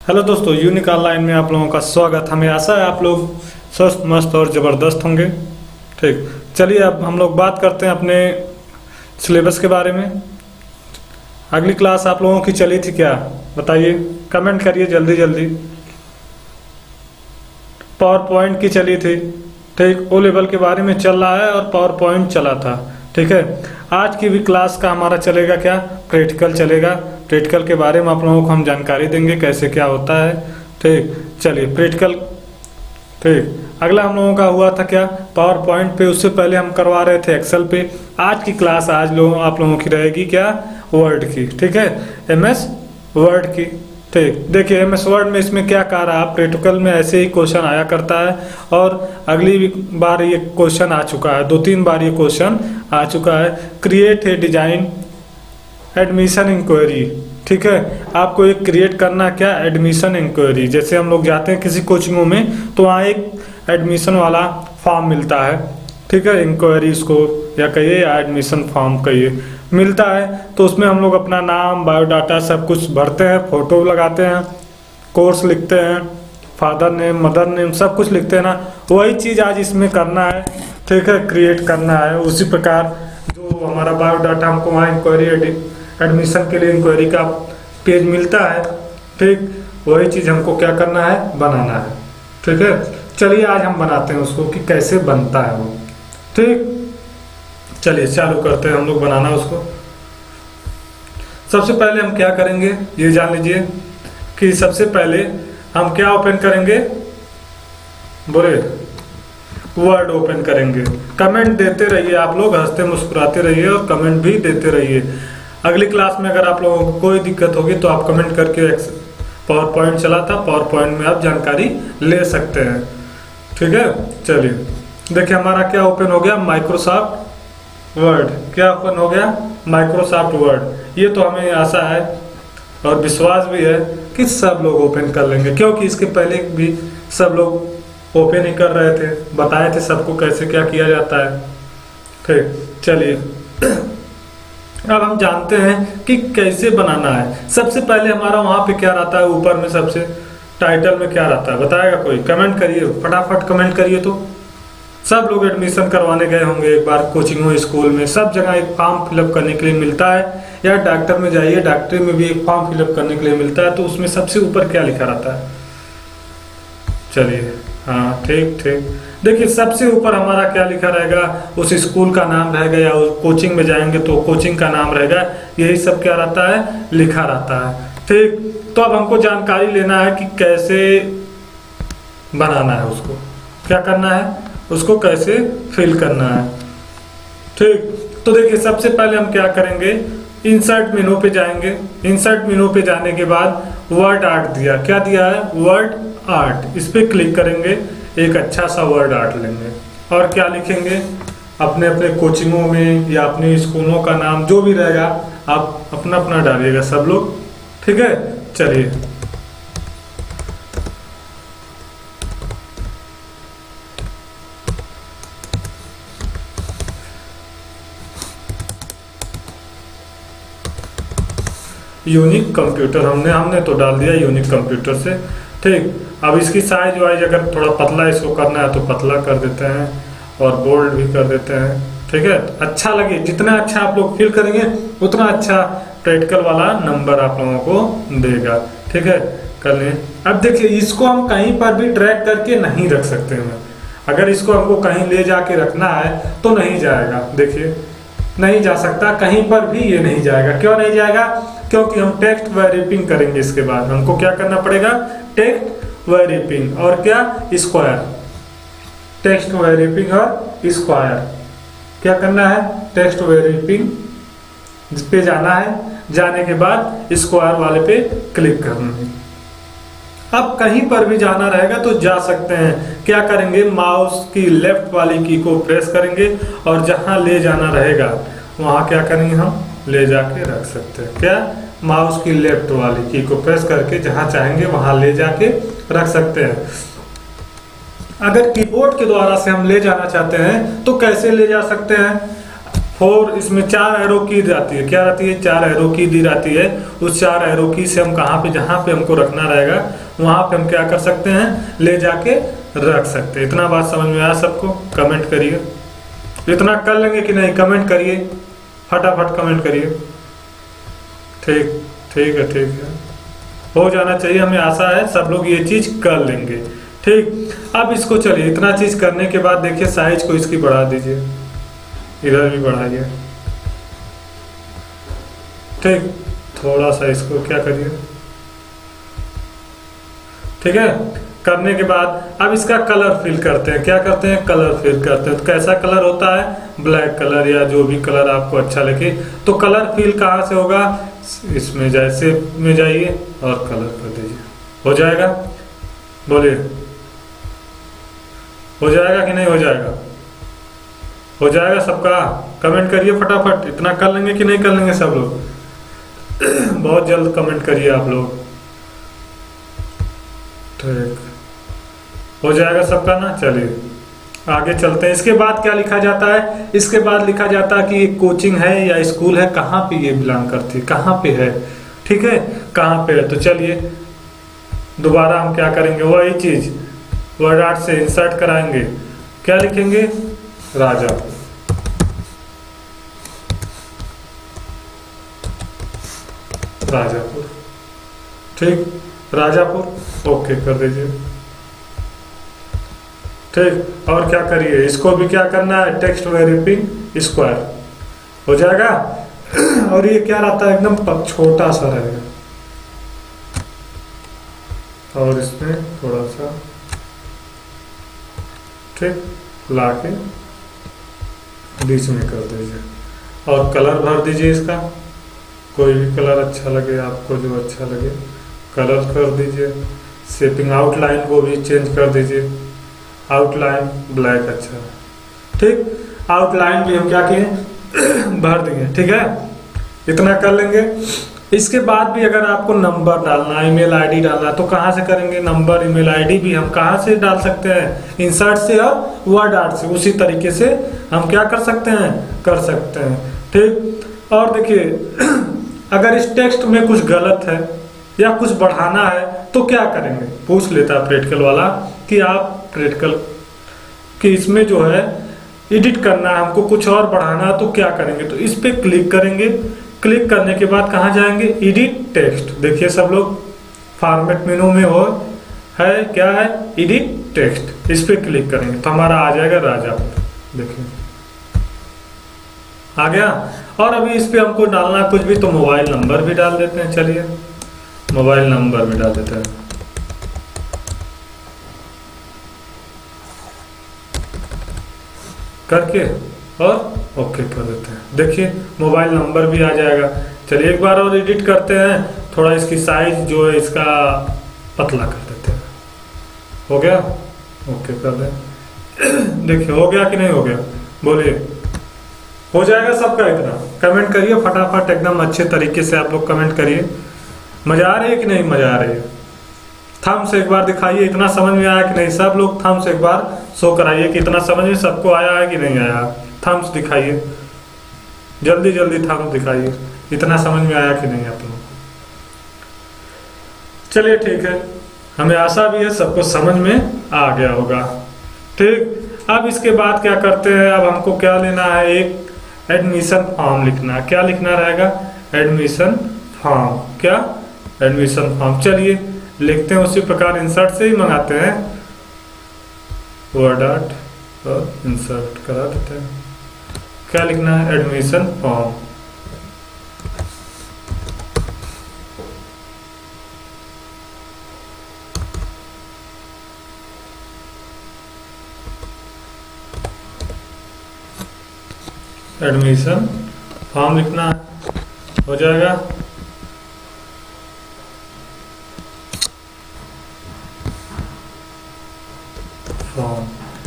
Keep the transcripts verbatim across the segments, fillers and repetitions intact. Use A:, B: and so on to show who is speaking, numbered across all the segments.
A: Hello दोस्तों, unique online में आप लोगों का स्वागत। हमें आशा है आप लोग स्वस्थ मस्त और ज़बरदस्त होंगे। ठीक, चलिए अब हम लोग बात करते हैं अपने सिलेबस के बारे में। अगली क्लास आप लोगों की चली थी क्या, बताइए, कमेंट करिए जल्दी जल्दी। पावर पॉइंट की चली थी, ठीक, ओ लेवल के बारे में चल रहा है और पावर पॉइंट चला था। ठीक है, आज की भी क्लास का हमारा चलेगा क्या, प्रैक्टिकल चलेगा। प्रैक्टिकल के बारे में आप लोगों को हम जानकारी देंगे कैसे क्या होता है। ठीक, चलिए प्रैक्टिकल। ठीक, अगला हम लोगों का हुआ था क्या, पावर पॉइंट पे। उससे पहले हम करवा रहे थे एक्सेल पे। आज की क्लास आज लोग आप लोगों की रहेगी क्या, वर्ड की। ठीक है, एम एस वर्ड की। ठीक, देखिए एम एस वर्ड में इसमें क्या कह रहा है, प्रैक्टिकल में ऐसे ही क्वेश्चन आया करता है और अगली बार ये क्वेश्चन आ चुका है, दो तीन बार ये क्वेश्चन आ चुका है। Create a design admission enquiry. ठीक है, आपको एक क्रिएट करना क्या, एडमिशन इंक्वायरी। जैसे हम लोग जाते हैं किसी कोचिंगों में तो वहाँ एक एडमिशन वाला फॉर्म मिलता है। ठीक है, इंक्वायरी इसको या कहिए या एडमिशन फॉर्म कहिए, मिलता है। तो उसमें हम लोग अपना नाम, बायोडाटा सब कुछ भरते हैं, फोटो लगाते हैं, कोर्स लिखते हैं, फादर नेम, मदर नेम, सब कुछ लिखते हैं ना। वही चीज़ आज इसमें करना है। ठीक है, क्रिएट करना है। उसी प्रकार जो हमारा बायोडाटा हमको वहाँ इंक्वायरी एडमिशन के लिए इंक्वायरी का पेज मिलता है, ठीक, वही चीज़ हमको क्या करना है, बनाना है। ठीक है, चलिए आज हम बनाते हैं उसको कि कैसे बनता है वो। ठीक, चलिए चालू करते हैं हम लोग बनाना उसको। सबसे पहले हम क्या करेंगे ये जान लीजिए कि सबसे पहले हम क्या ओपन करेंगे, बोले, वर्ड ओपन करेंगे। कमेंट देते रहिए आप लोग, हंसते मुस्कुराते रहिए और कमेंट भी देते रहिए। अगली क्लास में अगर आप लोगों को कोई दिक्कत होगी तो आप कमेंट करके पावर पॉइंट चला था, पावर पॉइंट में आप जानकारी ले सकते हैं। ठीक है, चलिए देखिए हमारा क्या ओपन हो गया, माइक्रोसॉफ्ट वर्ड। क्या ओपन हो गया, माइक्रोसॉफ्ट वर्ड। ये तो हमें आशा है और विश्वास भी है कि सब लोग ओपन कर लेंगे, क्योंकि इसके पहले भी सब लोग ओपन ही कर रहे थे, बताए थे सबको कैसे क्या किया जाता है। ठीक, चलिए अब हम जानते हैं कि कैसे बनाना है। सबसे पहले हमारा वहाँ पे क्या रहता है, ऊपर में सबसे टाइटल में क्या रहता है, बताएगा कोई, कमेंट करिए, फटाफट कमेंट करिए। तो सब लोग एडमिशन करवाने गए होंगे एक बार कोचिंग में, स्कूल में, सब जगह एक फॉर्म फिलअप करने के लिए मिलता है, या डॉक्टर में जाइए, डॉक्टरी में भी एक फॉर्म फिलअप करने के लिए मिलता है। तो उसमें सबसे ऊपर क्या लिखा रहता है, चलिए, हाँ ठीक ठीक, देखिए सबसे ऊपर हमारा क्या लिखा रहेगा, उस स्कूल का नाम रहेगा, या उस कोचिंग में जाएंगे तो कोचिंग का नाम रहेगा। यही सब क्या रहता है, लिखा रहता है। ठीक, तो अब हमको जानकारी लेना है कि कैसे बनाना है उसको, क्या करना है, उसको कैसे फिल करना है। ठीक, तो देखिए सबसे पहले हम क्या करेंगे, इंसर्ट मेनू पे जाएंगे। इंसर्ट मेनू पे जाने के बाद वर्ड आर्ट दिया, क्या दिया है, वर्ड आर्ट, इस पे क्लिक करेंगे, एक अच्छा सा वर्ड आर्ट लेंगे और क्या लिखेंगे, अपने अपने कोचिंगों में या अपने स्कूलों का नाम जो भी रहेगा आप अपना अपना डालिएगा सब लोग। ठीक है, चलिए यूनिक कंप्यूटर हमने हमने तो डाल दिया यूनिक कंप्यूटर से। ठीक, अब इसकी साइज वाइज अगर थोड़ा पतला इसको करना है तो पतला कर देते हैं और बोल्ड भी कर देते हैं। ठीक है, अच्छा लगे, जितना अच्छा आप लोग फील करेंगे उतना अच्छा प्रैक्टिकल वाला नंबर आप लोगों को देगा। ठीक है, कर लें। अब देखिए इसको हम कहीं पर भी ड्रैग करके नहीं रख सकते हैं। अगर इसको हमको कहीं ले जाके रखना है तो नहीं जाएगा, देखिए नहीं जा सकता, कहीं पर भी ये नहीं जाएगा। क्यों नहीं जाएगा, क्योंकि हम टेक्स्ट रैपिंग करेंगे। इसके बाद हमको क्या करना पड़ेगा, टेक्स्ट रैपिंग और क्या, स्क्वायर, टेक्स्ट रैपिंग और स्क्वायर। क्या करना है, टेक्स्ट रैपिंग जिस पे जाना है, जाने के बाद स्क्वायर वाले पे क्लिक करना है। अब कहीं पर भी जाना रहेगा तो जा सकते हैं। क्या करेंगे, माउस की लेफ्ट वाली की को प्रेस करेंगे और जहां ले जाना रहेगा वहां क्या करेंगे, हम ले जाके रख सकते हैं। क्या, माउस की लेफ्ट वाली की को प्रेस करके जहां चाहेंगे वहां ले जाके रख सकते हैं। अगर कीबोर्ड के द्वारा से हम ले जाना चाहते हैं तो कैसे ले जा सकते हैं, फोर, इसमें चार एरो की जाती है, क्या रहती है, चार एरो की दी जाती है। उस चार एरो की से हम कहाँ पे, जहाँ पे हमको रखना रहेगा वहाँ पे हम क्या कर सकते हैं, ले जाके रख सकते हैं। इतना बात समझ में आया सबको? कमेंट करिए, इतना कर लेंगे कि नहीं, कमेंट करिए, फटाफट कमेंट करिए। ठीक ठीक है, ठीक है, हो जाना चाहिए, हमें आशा है सब लोग ये चीज कर लेंगे। ठीक, अब इसको चलिए, इतना चीज करने के बाद देखिए साइज को इसकी बढ़ा दीजिए, इधर भी बढ़ाइए। ठीक, थोड़ा सा इसको क्या करिए, ठीक है। करने के बाद अब इसका कलर फिल करते हैं, क्या करते हैं, कलर फिल करते हैं। तो कैसा कलर होता है, ब्लैक कलर या जो भी कलर आपको अच्छा लगे। तो कलर फिल कहाँ से होगा, इसमें जैसे में जाइए और कलर कर दीजिए, हो जाएगा। बोलिए, हो जाएगा कि नहीं हो जाएगा? हो जाएगा सबका? कमेंट करिए फटाफट, इतना कर लेंगे कि नहीं कर लेंगे सब लोग? बहुत जल्द कमेंट करिए आप लोग। ठीक, हो जाएगा सबका ना? चलिए आगे चलते हैं। इसके बाद क्या लिखा जाता है, इसके बाद लिखा जाता है कि ये कोचिंग है या स्कूल है, कहाँ पे ये बिलोंग करती है, कहाँ पे है, ठीक है, कहाँ पे है। तो चलिए दोबारा हम क्या करेंगे, वही चीज वर्ड आर्ट से इंसर्ट कराएंगे। क्या लिखेंगे, राजापुर। राजापुर, ठीक, राजापुर, ओके कर दीजिए। ठीक, और क्या करिए, इसको भी क्या करना है, टेक्स्ट वेरिफिंग स्क्वायर, हो जाएगा। और ये क्या रहता है, एकदम छोटा सा रहेगा, और इसमें थोड़ा सा ठीक लाके बीच में कर दीजिए, और कलर भर दीजिए इसका, कोई भी कलर अच्छा लगे आपको, जो अच्छा लगे कलर कर दीजिए। शेपिंग आउटलाइन को भी चेंज कर दीजिए, आउटलाइन ब्लैक अच्छा है, ठीक, आउटलाइन भी हम क्या किए, भर देंगे, ठीक है, इतना कर लेंगे। इसके बाद भी अगर आपको नंबर डालना, ईमेल आईडी डालना, तो कहाँ से करेंगे, नंबर ईमेल आईडी भी हम कहाँ से डाल सकते हैं, इंसर्ट से और वर्ड आर्ट से, उसी तरीके से हम क्या कर सकते हैं, कर सकते हैं, ठीक। और देखिए अगर इस टेक्स्ट में कुछ गलत है या कुछ बढ़ाना है तो क्या करेंगे, पूछ लेता है प्रैक्टिकल वाला कि आप प्रैक्टिकल कि इसमें जो है एडिट करना है, हमको कुछ और बढ़ाना है तो क्या करेंगे, तो इस पे क्लिक करेंगे। क्लिक करने के बाद कहाँ जाएंगे, एडिट टेक्स्ट। देखिए सब लोग फॉर्मेट मेनू में हो है, क्या है, एडिट टेक्स्ट, इस पे क्लिक करेंगे तो हमारा आ जाएगा राजापुर। देखिए आ गया। और अभी इस पे हमको डालना कुछ भी, तो मोबाइल नंबर भी डाल देते हैं। चलिए मोबाइल नंबर भी डाल देते हैं, करके और ओके कर देते हैं। देखिए मोबाइल नंबर भी आ जाएगा। चलिए एक बार और एडिट करते हैं, थोड़ा इसकी साइज जो है इसका पतला कर देते हैं। हो गया, ओके कर दें। देखिए हो गया कि नहीं हो गया, बोलिए, हो जाएगा सबका? इतना कमेंट करिए फटाफट, एकदम अच्छे तरीके से आप लोग कमेंट करिए। मजा आ रही है कि नहीं मजा आ रही है? थम्स एक बार दिखाइए, इतना समझ में आया कि नहीं? सब लोग थम्स एक बार शो कराइए कि इतना समझ में सबको आया है कि नहीं आया। थम्स दिखाइए, जल्दी जल्दी थम्स दिखाइए, इतना समझ में आया कि नहीं आप लोग। चलिए ठीक है, हमें आशा भी है सबको समझ में आ गया होगा। ठीक, अब इसके बाद क्या करते हैं, अब हमको क्या लेना है, एक एडमिशन फॉर्म लिखना है। क्या लिखना रहेगा, एडमिशन फॉर्म। क्या, एडमिशन फॉर्म। चलिए लिखते हैं, उसी प्रकार इंसर्ट से ही मंगाते हैं, वर्ड आर्ट और इंसर्ट करा देते हैं। क्या लिखना है, एडमिशन फॉर्म। एडमिशन फॉर्म लिखना है, हो जाएगा। फॉर्म,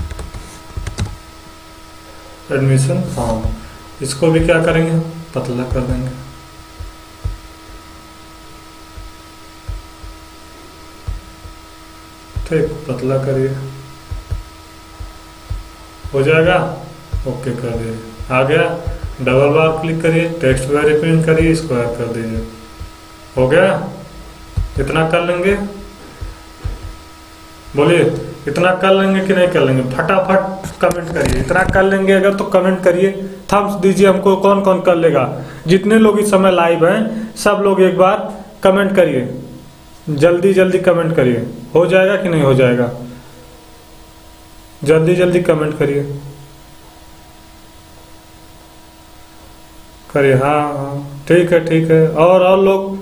A: एडमिशन फॉर्म, इसको भी क्या करेंगे, पतला कर देंगे। ठीक, पतला करिए, हो जाएगा, ओके कर दिए, आ गया। डबल बार क्लिक करिए, टेक्स्ट वेरी प्रिंट करिए, स्क्वायर कर दीजिए। हो गया? इतना कर लेंगे, बोलिए इतना कर लेंगे कि नहीं कर लेंगे? फटाफट कमेंट करिए। इतना कर लेंगे अगर तो कमेंट करिए, थम्स दीजिए हमको। कौन कौन कर लेगा? जितने लोग इस समय लाइव हैं सब लोग एक बार कमेंट करिए, जल्दी जल्दी कमेंट करिए। हो जाएगा कि नहीं हो जाएगा? जल्दी जल्दी कमेंट करिए करिए। हाँ हाँ ठीक है ठीक है। और और लोग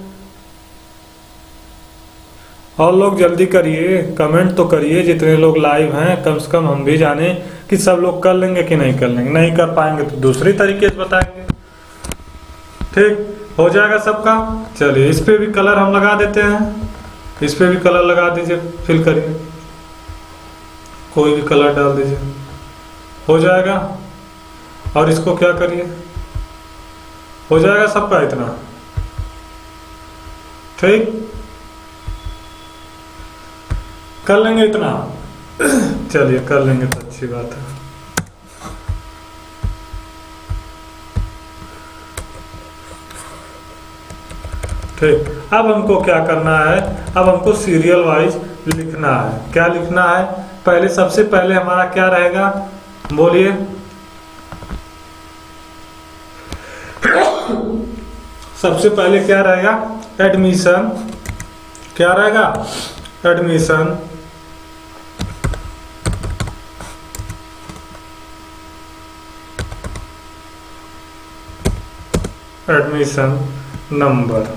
A: और लोग जल्दी करिए, कमेंट तो करिए। जितने लोग लाइव हैं कम से कम हम भी जाने कि सब लोग कर लेंगे कि नहीं कर लेंगे। नहीं कर पाएंगे तो दूसरी तरीके से बताएंगे। ठीक हो जाएगा सबका। चलिए इस पे भी कलर हम लगा देते हैं, इस पे भी कलर लगा दीजिए, फिल करिए, कोई भी कलर डाल दीजिए, हो जाएगा। और इसको क्या करिए, हो जाएगा सबका इतना। ठीक कर लेंगे इतना। चलिए कर लेंगे तो अच्छी बात है। ठीक, अब हमको क्या करना है? अब हमको सीरियल वाइज लिखना है। क्या लिखना है? पहले सबसे पहले हमारा क्या रहेगा? बोलिए। सबसे पहले क्या रहेगा? एडमिशन। क्या रहेगा? Admission. Admission number.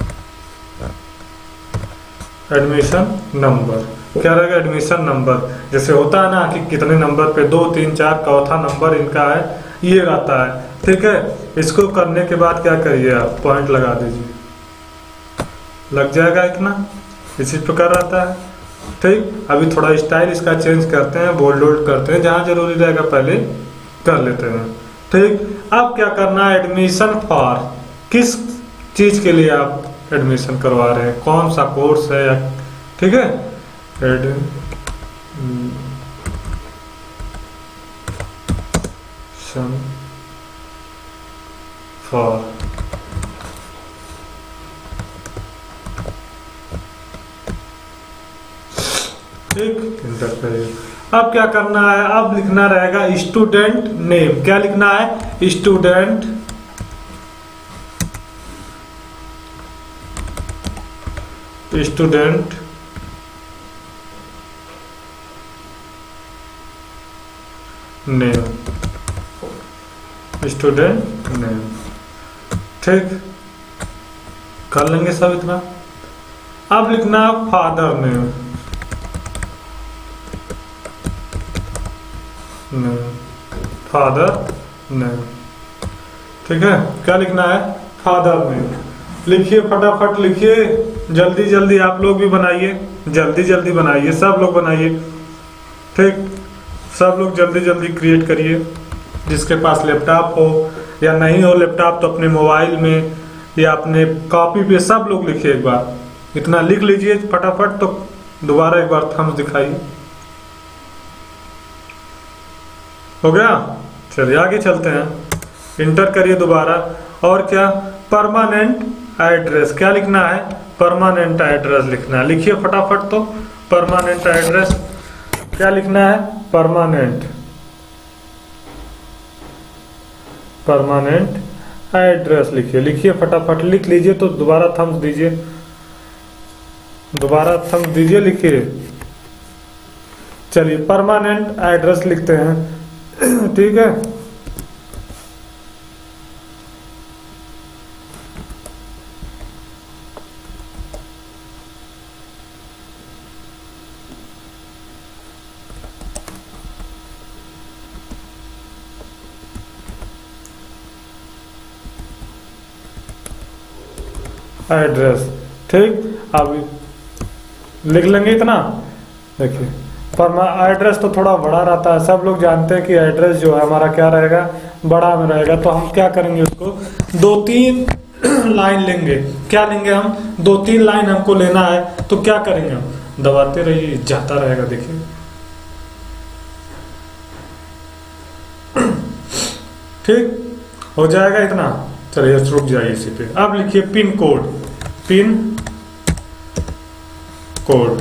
A: Admission number क्या रहेगा? Admission number. जैसे होता है ना कि कितने नंबर पे, दो तीन चार, चौथा नंबर इनका है, ये रहता है। ठीक है, इसको करने के बाद क्या करिए आप? पॉइंट लगा दीजिए, लग जाएगा इतना। इसी प्रकार रहता है। ठीक, अभी थोड़ा स्टाइल इसका चेंज करते हैं, बोल्ड वोल्ड करते हैं, जहाँ जरूरी रहेगा पहले कर लेते हैं। ठीक, अब क्या करना है? एडमिशन फॉर, किस चीज के लिए आप एडमिशन करवा रहे हैं, कौन सा कोर्स है या, ठीक है, एडमिशन फॉर। ठीक, इंटर करिए। अब क्या करना है? अब लिखना रहेगा स्टूडेंट नेम। क्या लिखना है? Student student name. Student name. ठीक, कर लेंगे सब इतना। अब लिखना फादर नेम। Father name. ठीक है, क्या लिखना है? Father name. लिखिए, फटाफट लिखिए, जल्दी जल्दी। आप लोग भी बनाइए, जल्दी जल्दी बनाइए, सब लोग बनाइए। ठीक, सब लोग जल्दी जल्दी क्रिएट करिए। जिसके पास लैपटॉप हो या नहीं हो लैपटॉप तो अपने मोबाइल में या अपने कॉपी पे सब लोग लिखिए। एक बार इतना लिख लीजिए फटाफट, तो दोबारा एक बार थम्स दिखाइए। हो गया? चलिए आगे चलते हैं। इंटर करिए दोबारा। और क्या? Permanent address. क्या लिखना है? परमानेंट एड्रेस लिखना है। लिखिए फटाफट। तो परमानेंट एड्रेस क्या लिखना है? परमानेंट परमानेंट एड्रेस लिखिए। लिखिए फटाफट, लिख लीजिए। तो दोबारा थम्स दीजिए, दोबारा थम्स दीजिए, लिखिए। चलिए परमानेंट एड्रेस लिखते हैं। ठीक है, एड्रेस। ठीक, अब लिख लेंगे इतना। देखिए परमा एड्रेस तो थोड़ा बड़ा रहता है, सब लोग जानते हैं कि एड्रेस जो है हमारा क्या रहेगा? बड़ा में रहेगा। तो हम क्या करेंगे? उसको दो तीन लाइन लेंगे। क्या लेंगे हम? दो तीन लाइन हमको लेना है। तो क्या करेंगे हम? दबाते रहिए, जाता रहेगा। देखिए ठीक, हो जाएगा इतना। चलिए रुक जाइए इसी पे। अब लिखिए pin code, pin code,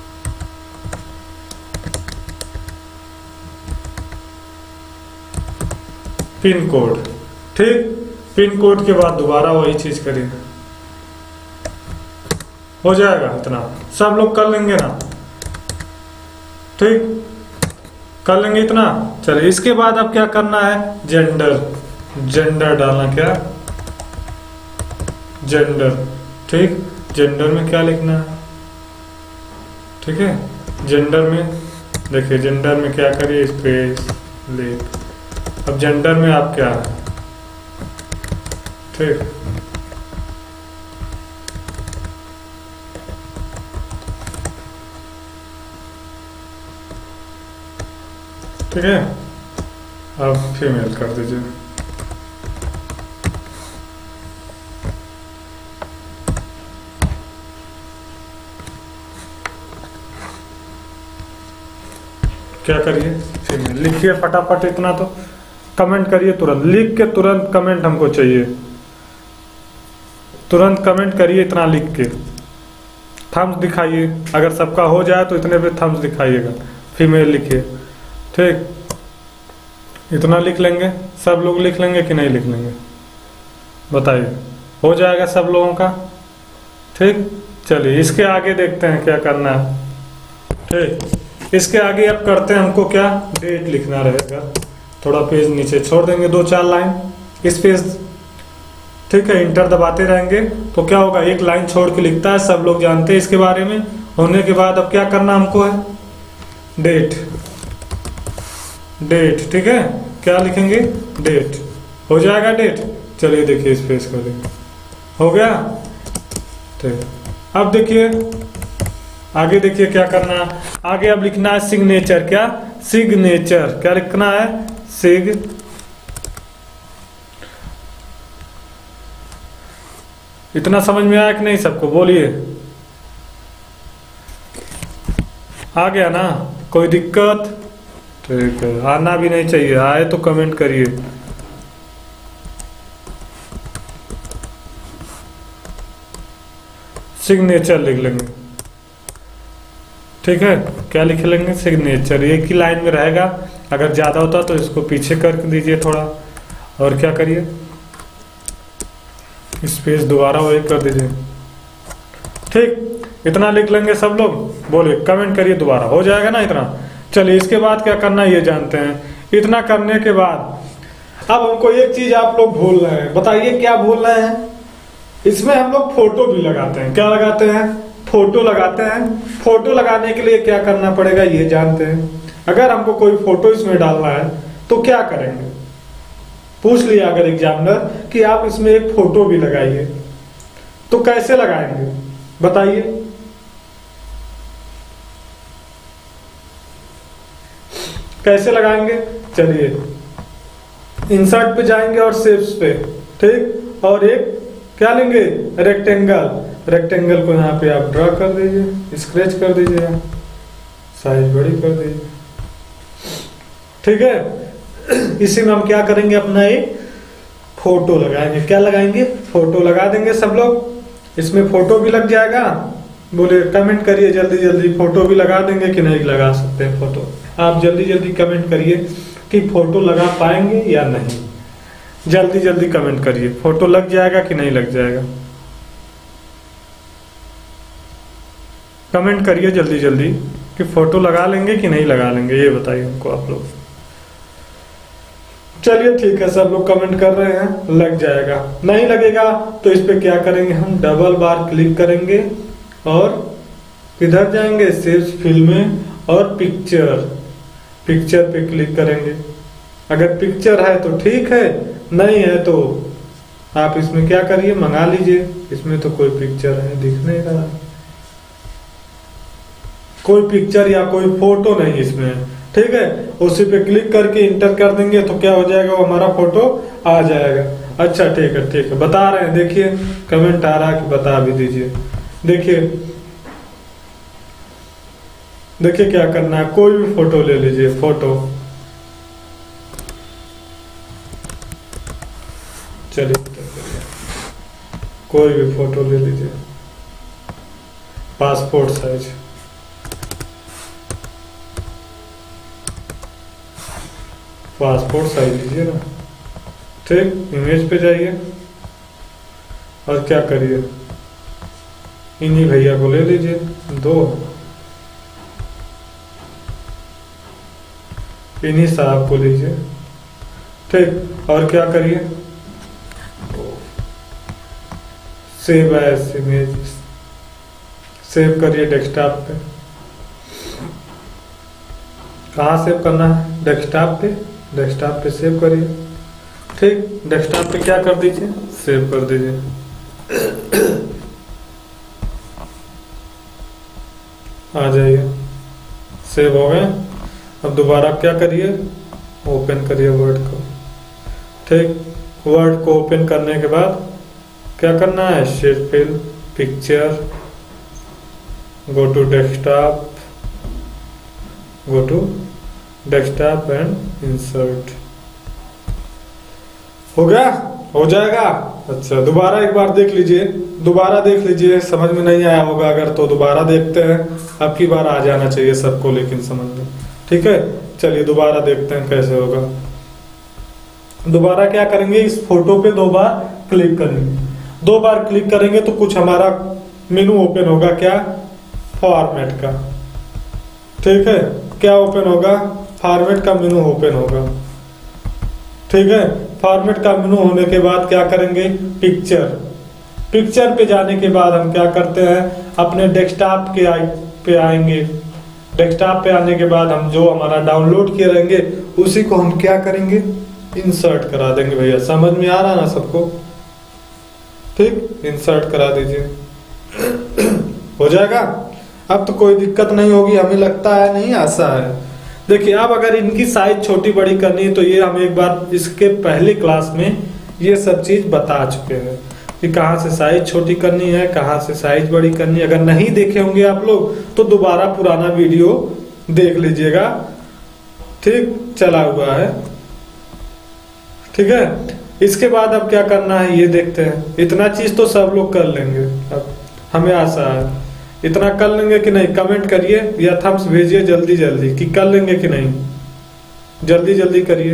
A: pin code. ठीक, पिन कोड के बाद दोबारा वही चीज करिए, हो जाएगा इतना। सब लोग कर लेंगे ना? ठीक, कर लेंगे इतना। चलिए इसके बाद अब क्या करना है, जेंडर, जेंडर डालना, क्या जेंडर। ठीक, जेंडर में क्या लिखना है? ठीक है, जेंडर में देखिए, जेंडर में क्या करिए, स्पेस ले। अब जेंडर में आप क्या है, ठीक, ठीक है। अब फीमेल कर दीजिए। क्या करिए, फीमेल लिखिए फटाफट। इतना तो कमेंट करिए, तुरंत लिख के तुरंत कमेंट हमको चाहिए, तुरंत कमेंट करिए इतना लिख के। थम्स दिखाइए, अगर सबका हो जाए तो इतने पे थम्स दिखाइएगा। फीमेल लिखिए, ठीक, इतना लिख लेंगे। सब लोग लिख लेंगे कि नहीं लिख लेंगे, बताइए। हो जाएगा सब लोगों का, ठीक। चलिए इसके आगे देखते हैं क्या करना है, ठीक। इसके आगे अब करते हैं, हमको क्या डेट लिखना रहेगा। थोड़ा पेज नीचे छोड़ देंगे, दो चार लाइन इस पेज, ठीक है। इंटर दबाते रहेंगे तो क्या होगा, एक लाइन छोड़ के लिखता है, सब लोग जानते हैं इसके बारे में। होने के बाद अब क्या करना हमको है, डेट, डेट, ठीक है। क्या लिखेंगे, डेट। हो जाएगा डेट। चलिए देखिए इस पेज को देखिए, हो गया, ठीक। अब देखिए आगे, देखिए क्या करना है आगे। अब लिखना है सिग्नेचर, क्या सिग्नेचर, क्या लिखना है, सिग। इतना समझ में आया कि नहीं सबको, बोलिए। आ गया ना, कोई दिक्कत? ठीक है, आना भी नहीं चाहिए, आए तो कमेंट करिए। सिग्नेचर लिख लेंगे, ठीक है। क्या लिख लेंगे, सिग्नेचर। एक ही लाइन में रहेगा, अगर ज्यादा होता तो इसको पीछे कर दीजिए थोड़ा। और क्या करिए, स्पेस दोबारा वही कर दीजिए, ठीक। इतना लिख लेंगे सब लोग, बोले कमेंट करिए दोबारा। हो जाएगा ना इतना। चलिए इसके बाद क्या करना है ये जानते हैं। इतना करने के बाद अब हमको एक चीज आप लोग भूल रहे हैं, बताइए क्या भूल रहे हैं। इसमें हम लोग फोटो भी लगाते हैं, क्या लगाते हैं, फोटो लगाते हैं। फोटो लगाने के लिए क्या करना पड़ेगा ये जानते हैं। अगर हमको कोई फोटो इसमें डालना है तो क्या करेंगे, पूछ लिया अगर एग्जामिनर कि आप इसमें एक फोटो भी लगाइए, तो कैसे लगाएंगे बताइए। कैसे लगाएंगे, चलिए इंसर्ट पे जाएंगे और शेप्स पे, ठीक। और एक क्या लेंगे, रेक्टेंगल। रेक्टेंगल को यहाँ पे आप ड्रा कर दीजिए, स्क्रैच कर दीजिए, साइज बड़ी कर दीजिए, ठीक है। इसी में हम क्या करेंगे, अपना एक फोटो लगाएंगे। क्या लगाएंगे, फोटो लगा देंगे सब लोग। इसमें फोटो भी लग जाएगा, बोले कमेंट करिए जल्दी जल्दी, फोटो भी लगा देंगे कि नहीं लगा सकते हैं फोटो। आप जल्दी जल्दी कमेंट करिए कि फोटो लगा पाएंगे या नहीं, जल्दी जल्दी कमेंट करिए। फोटो लग जाएगा कि नहीं लग जाएगा, कमेंट करिए जल्दी जल्दी कि फोटो लगा लेंगे कि नहीं लगा लेंगे, ये बताइए हमको आप लोग। चलिए ठीक है, सब लोग कमेंट कर रहे हैं, लग जाएगा। नहीं लगेगा तो इस पे क्या करेंगे, हम डबल बार क्लिक करेंगे और इधर जाएंगे सेव फिल्में और पिक्चर, पिक्चर पे क्लिक करेंगे। अगर पिक्चर है तो ठीक है, नहीं है तो आप इसमें क्या करिए, मंगा लीजिए। इसमें तो कोई पिक्चर है दिख नहीं रहा, कोई पिक्चर या कोई फोटो नहीं इसमें, ठीक है। उसी पे क्लिक करके इंटर कर देंगे तो क्या हो जाएगा, वो हमारा फोटो आ जाएगा। अच्छा ठीक है, ठीक है, बता रहे हैं, देखिए कमेंट आ रहा है कि बता भी दीजिए। देखिए देखिए क्या करना है, कोई भी फोटो ले लीजिए, फोटो चलिए कोई भी फोटो ले लीजिए, पासपोर्ट साइज, पासपोर्ट साइज लीजिए ना। ठीक, इमेज पे जाइए और क्या करिए, इन्हीं भैया को ले लीजिए, दो इन्हीं साहब को लीजिए। ठीक, और क्या करिए, सेव एज इमेज, सेव करिए डेस्कटॉप पे। कहाँ सेव करना है, डेस्कटॉप पे, डेस्कटॉप पे सेव करिए। ठीक, डेस्कटॉप पे क्या कर दीजिए, सेव कर दीजिए। आ जाइए, सेव हो गए। अब दोबारा क्या करिए, ओपन करिए वर्ड को। ठीक, वर्ड को ओपन करने के बाद क्या करना है, shape fill, picture, go to desktop, go to desktop and insert. हो गया, हो जाएगा। अच्छा, दोबारा एक बार देख लीजिए, दोबारा देख लीजिए, समझ में नहीं आया होगा अगर तो दोबारा देखते हैं। अब की बार आ जाना चाहिए सबको लेकिन समझ में। ठीक है, चलिए दोबारा देखते हैं कैसे होगा। दोबारा क्या करेंगे, इस फोटो पे दो बार क्लिक करेंगे। दो बार क्लिक करेंगे तो कुछ हमारा मेनू ओपन होगा, क्या, फॉर्मेट का। ठीक है, क्या ओपन होगा, फॉर्मेट का मेनू ओपन होगा। ठीक है, फॉर्मेट का मेनू होने के बाद क्या करेंगे, पिक्चर, पिक्चर पे जाने के बाद हम क्या करते हैं, अपने डेस्कटॉप के आई पे आएंगे। डेस्कटॉप पे आने के बाद हम जो हमारा डाउनलोड किए रहेंगे उसी को हम क्या करेंगे, इंसर्ट करा देंगे। भैया समझ में आ रहा ना सबको। ठीक, इंसर्ट करा दीजिए। हो जाएगा। अब तो कोई दिक्कत नहीं होगी, हमें लगता है नहीं आसा है। देखिए, अब अगर इनकी साइज छोटी बड़ी करनी है तो ये हम एक बार इसके पहले क्लास में ये सब चीज बता चुके हैं कि कहाँ से साइज छोटी करनी है, कहाँ से साइज बड़ी करनी है। अगर नहीं देखे होंगे आप लोग तो दोबारा पुराना वीडियो देख लीजिएगा। ठीक, चला हुआ है। ठीक है, इसके बाद अब क्या करना है ये देखते हैं। इतना चीज तो सब लोग कर लेंगे, अब हमें आशा है। इतना कर लेंगे कि नहीं, कमेंट करिए या थम्स भेजिए जल्दी जल्दी कि कर लेंगे कि नहीं, जल्दी जल्दी करिए।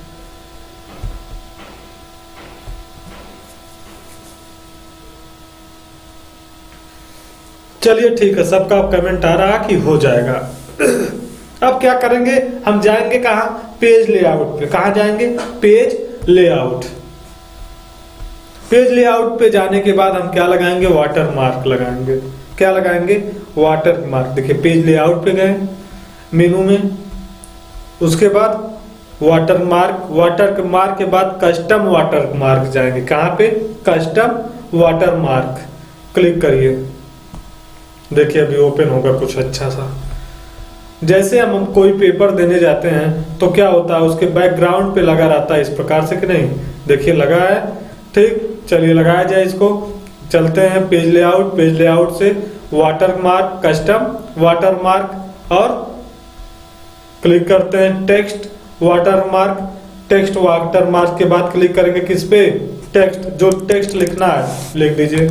A: चलिए ठीक है, सबका कमेंट आ रहा कि हो जाएगा। अब क्या करेंगे, हम जाएंगे कहाँ, पेज लेआउट पे। कहाँ जाएंगे, पेज लेआउट। पेज लेआउट पे जाने के बाद हम क्या लगाएंगे, वाटर मार्क लगाएंगे। क्या लगाएंगे, वाटर मार्क। देखिए, पेज लेआउट पे गए मेनू में, उसके बाद वाटर मार्क, वाटर मार्क के बाद कस्टम वाटर मार्क जाएंगे। कहाँ पे, कस्टम वाटर मार्क, क्लिक करिए। देखिए अभी ओपन होगा कुछ अच्छा सा। जैसे हम, हम कोई पेपर देने जाते हैं तो क्या होता है, उसके बैकग्राउंड पे लगा रहता है इस प्रकार से कि नहीं। देखिए लगा है। ठीक, चलिए लगाया जाए इसको। चलते हैं पेज लेआउट, पेज लेआउट से watermark, custom watermark और क्लिक करते हैं text watermark. Text watermark के बाद क्लिक करेंगे किस पे, टेक्स्ट, जो टेक्स्ट लिखना है लिख दीजिए,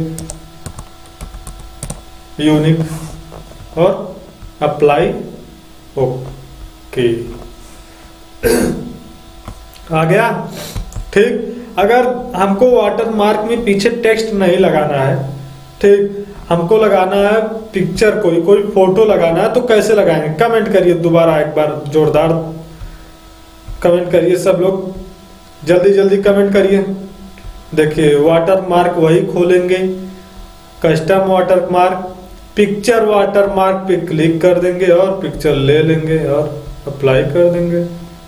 A: यूनिक और अप्लाई। ओके, आ गया। ठीक, अगर हमको वाटर मार्क में पीछे टेक्स्ट नहीं लगाना है, ठीक, हमको लगाना है पिक्चर, कोई कोई फोटो लगाना है, तो कैसे लगाएंगे, कमेंट करिए दोबारा एक बार, जोरदार कमेंट करिए सब लोग, जल्दी जल्दी कमेंट करिए। देखिए वाटर मार्क वही खोलेंगे, custom watermark, picture watermark पे क्लिक कर देंगे और पिक्चर ले लेंगे और अप्लाई कर देंगे।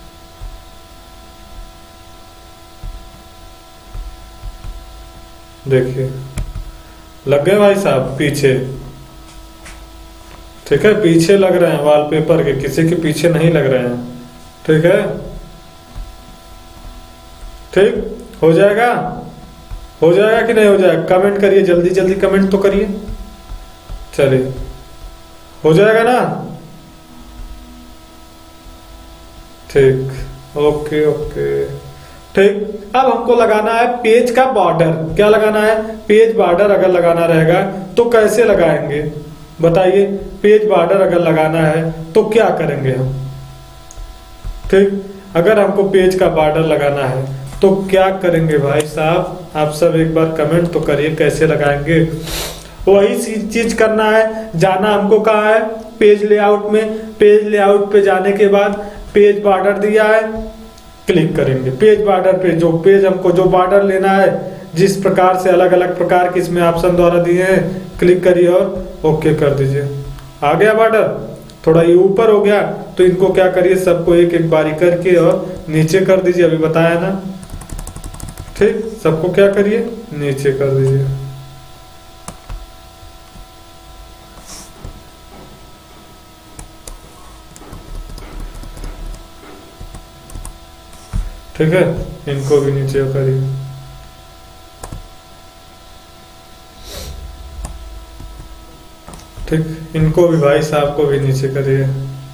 A: देखिए लग गए भाई साहब पीछे। ठीक है, पीछे लग रहे हैं वॉलपेपर के, किसी के पीछे नहीं लग रहे हैं। ठीक है, ठीक हो जाएगा, हो जाएगा कि नहीं हो जाएगा, कमेंट करिए, जल्दी जल्दी कमेंट तो करिए। चलिए हो जाएगा ना, ठीक, ओके ओके। ठीक। अब हमको लगाना है पेज का बॉर्डर। क्या लगाना है? पेज बॉर्डर अगर लगाना रहेगा तो कैसे लगाएंगे बताइए। पेज बॉर्डर अगर लगाना है तो क्या करेंगे हम? ठीक, अगर हमको पेज का बॉर्डर लगाना है तो क्या करेंगे भाई साहब? आप सब एक बार कमेंट तो करिए कैसे लगाएंगे। वही चीज करना है। जाना हमको कहाँ है? पेज लेआउट में। पेज लेआउट पे जाने के बाद पेज बॉर्डर दिया है, क्लिक करेंगे। पेज बॉर्डर पे जो पेज हमको जो बॉर्डर लेना है, जिस प्रकार से अलग अलग प्रकार के इसमें ऑप्शन द्वारा दिए हैं, क्लिक करिए और ओके कर दीजिए। आ गया बॉर्डर। थोड़ा ये ऊपर हो गया तो इनको क्या करिए, सबको एक एक बारी करके और नीचे कर दीजिए। अभी बताया ना, ठीक। सबको क्या करिए, नीचे कर दीजिए। ठीक है, इनको भी नीचे करिए। ठीक, इनको भी भाई साहब को भी नीचे करिए।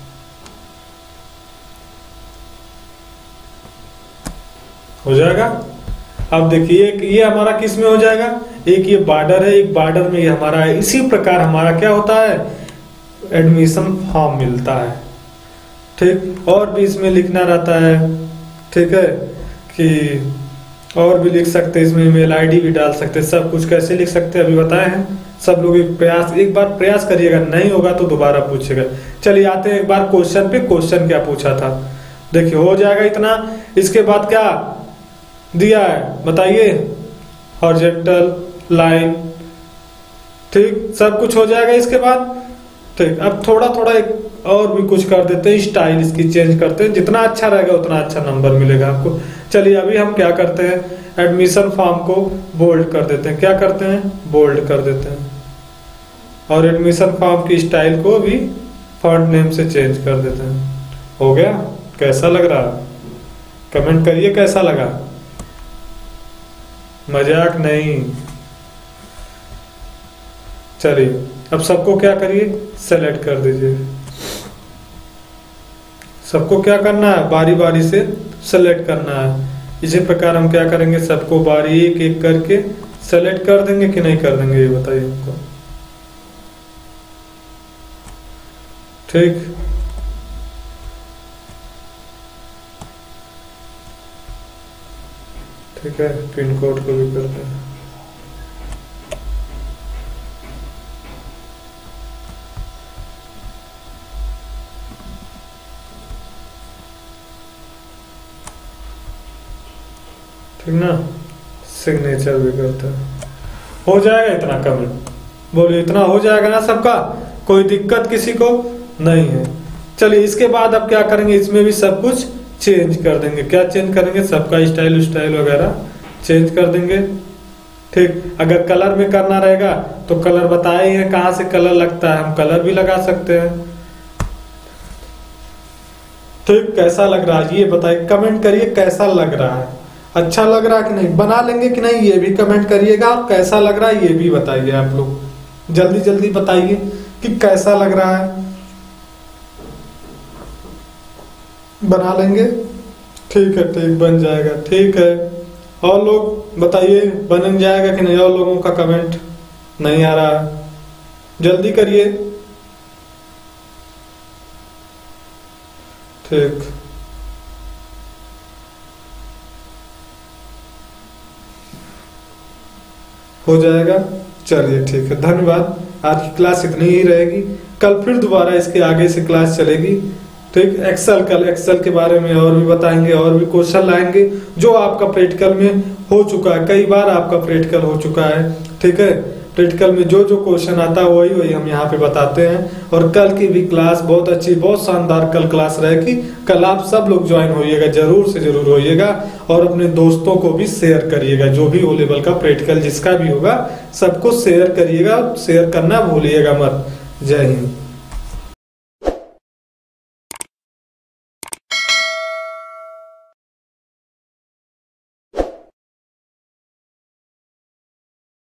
A: हो जाएगा। अब देखिए एक ये हमारा किस में हो जाएगा, एक ये बॉर्डर है, एक बॉर्डर में ये हमारा है। इसी प्रकार हमारा क्या होता है, एडमिशन फॉर्म मिलता है। ठीक, और भी इसमें लिखना रहता है। ठीक है, कि और भी लिख सकते हैं, इसमें ईमेल आईडी भी डाल सकते हैं। सब कुछ कैसे लिख सकते हैं अभी बताए हैं। सब लोग एक प्रयास एक बार प्रयास करिएगा, नहीं होगा तो दोबारा पूछेगा। चलिए आते हैं एक बार क्वेश्चन पे। क्वेश्चन क्या पूछा था देखिए, हो जाएगा इतना। इसके बाद क्या दिया है बताइए, हॉरिजॉन्टल लाइन। ठीक, सब कुछ हो जाएगा इसके बाद। ठीक, अब थोड़ा थोड़ा एक और भी कुछ कर देते हैं, स्टाइल इसकी चेंज करते हैं। जितना अच्छा रहेगा उतना अच्छा नंबर मिलेगा आपको। चलिए अभी हम क्या करते हैं, एडमिशन फॉर्म को बोल्ड कर देते हैं। क्या करते हैं, बोल्ड कर देते हैं। और एडमिशन फॉर्म की स्टाइल को भी फॉन्ट नेम से चेंज कर देते हैं। हो गया। कैसा लग रहा, कमेंट करिए कैसा लगा। मजाक नहीं। चलिए अब सबको क्या करिए, सेलेक्ट कर दीजिए। सबको क्या करना है, बारी बारी से सेलेक्ट करना है। इसी प्रकार हम क्या करेंगे, सबको बारी एक एक करके सेलेक्ट कर देंगे कि नहीं कर देंगे, ये बताइए हमको। ठीक, ठीक है, पिन कोड को भी करते हैं। ठीक ना, सिग्नेचर भी करते हैं। हो जाएगा इतना कमेंट, बोलिए इतना हो जाएगा ना सबका, कोई दिक्कत किसी को नहीं है। चलिए इसके बाद अब क्या करेंगे, इसमें भी सब कुछ चेंज कर देंगे। क्या चेंज करेंगे, सबका स्टाइल स्टाइल वगैरह चेंज कर देंगे। ठीक, अगर कलर में करना रहेगा तो कलर बताए हैं कहाँ से कलर लगता है, हम कलर भी लगा सकते हैं। ठीक, कैसा लग रहा है ये बताइए, कमेंट करिए कैसा लग रहा है, अच्छा लग रहा है कि नहीं, बना लेंगे कि नहीं ये भी कमेंट करिएगा। और कैसा लग रहा है ये भी बताइए, आप लोग जल्दी जल्दी बताइए कि कैसा लग रहा है। बना लेंगे, ठीक है, ठीक बन जाएगा। ठीक है, और लोग बताइए बन जाएगा कि नहीं। और लोगों का कमेंट नहीं आ रहा है, जल्दी करिए। ठीक, हो जाएगा। चलिए ठीक है, धन्यवाद। आज की क्लास इतनी ही रहेगी, कल फिर दोबारा इसके आगे से क्लास चलेगी। ठीक, एक्सेल कल एक्सेल के बारे में और भी बताएंगे, और भी क्वेश्चन लाएंगे जो आपका प्रैक्टिकल में हो चुका है, कई बार आपका प्रैक्टिकल हो चुका है। ठीक है, प्रैक्टिकल में जो जो क्वेश्चन आता है वही वही हम यहाँ पे बताते हैं। और कल की भी क्लास बहुत अच्छी, बहुत शानदार कल क्लास रहेगी। कल आप सब लोग ज्वाइन होइएगा, जरूर से जरूर होइएगा। और अपने दोस्तों को भी शेयर करिएगा, जो भी ओ लेवल का प्रैक्टिकल जिसका भी होगा सबको शेयर करिएगा, शेयर करना भूलिएगा मत। जय हिंद।